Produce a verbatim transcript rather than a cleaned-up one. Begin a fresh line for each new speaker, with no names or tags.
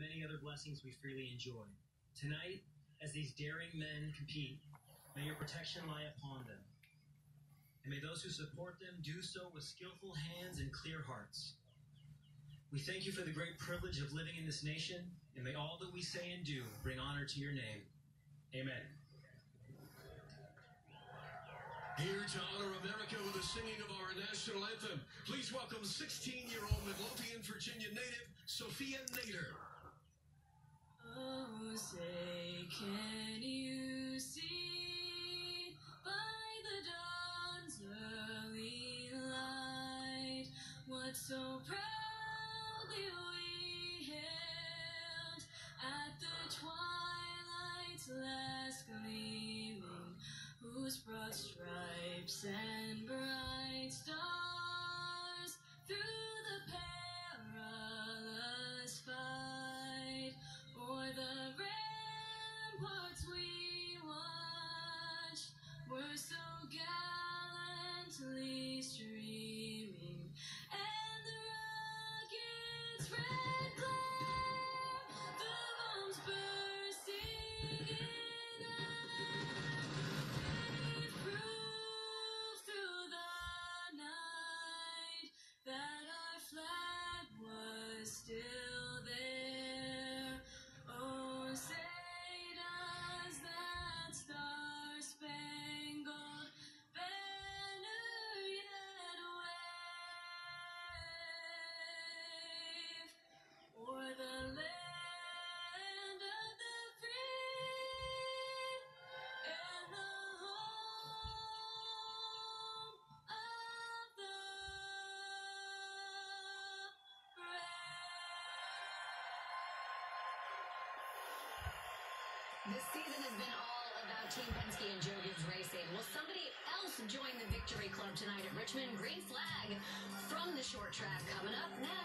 many other blessings we freely enjoy. Tonight, as these daring men compete, may your protection lie upon them. And may those who support them do so with skillful hands and clear hearts. We thank you for the great privilege of living in this nation, and may all that we say and do bring honor to your name. Amen.
Here to honor America with the singing of our national anthem, please welcome sixteen-year-old Midlothian, Virginia native, Sophia Nader.
Oh, say, can you see by the dawn's early light what so proudly we hailed at the twilight's last gleaming, whose broad stripes and bright stars through the perilous fight o'er the ramparts we watched were so gallantly streaming, and the rocket's red glare, the bombs bursting in air, gave proof through the night that our flag was still there. Oh, say does that star-spangled banner yet wave o'er the land of the free and the home of the brave?
This season has been all about Team Penske and Joe Gibbs Racing. Will somebody else join the Victory Club tonight at Richmond? Green flag from the short track coming up next.